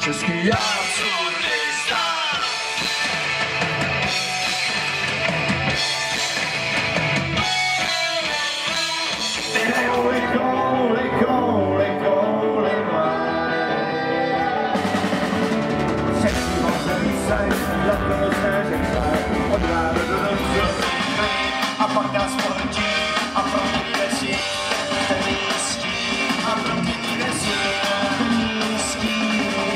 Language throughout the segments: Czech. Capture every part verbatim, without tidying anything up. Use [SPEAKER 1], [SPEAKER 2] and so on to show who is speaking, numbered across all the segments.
[SPEAKER 1] český Absurdistán. Holy, holy, holy, holy Český mořem se letnou sněžence odváde do noci a pak nás poletí a promítne si ten místí a promítne si ten místí.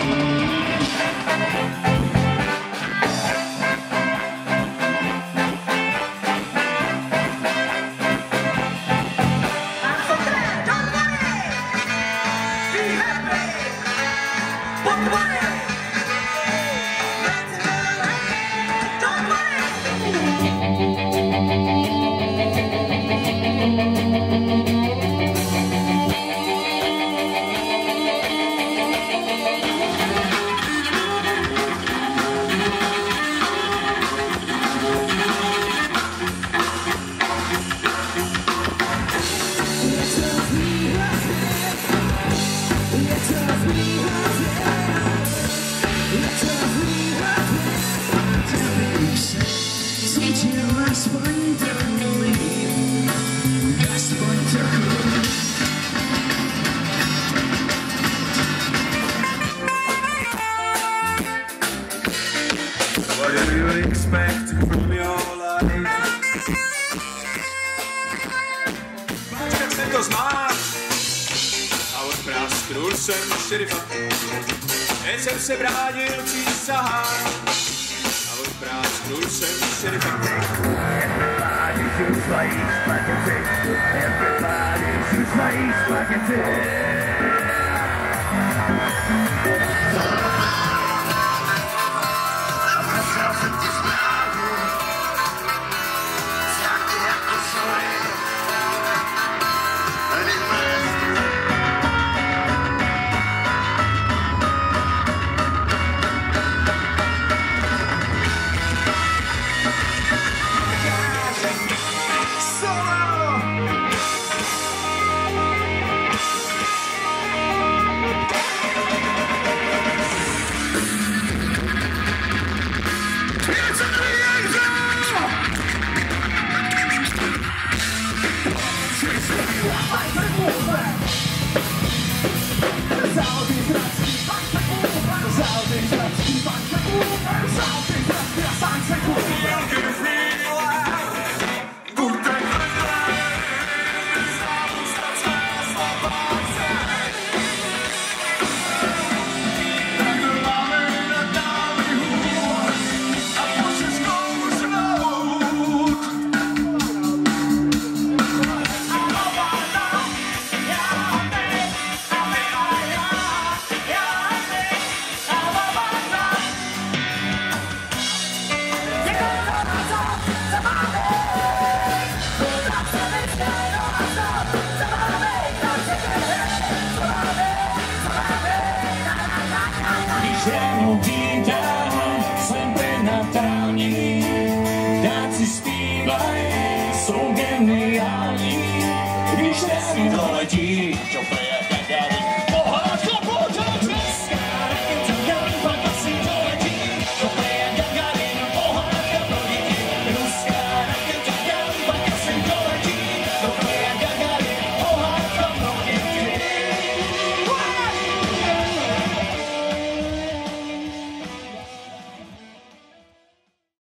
[SPEAKER 2] What do you expect from your life? Jak se to znáš? A odprásknul jsem šerifa, jen jsem se bránil přísahám. A odprásknul jsem šerifa. Everybody shoots like spaghetti. Everybody shoots like spaghetti.
[SPEAKER 1] Cały świat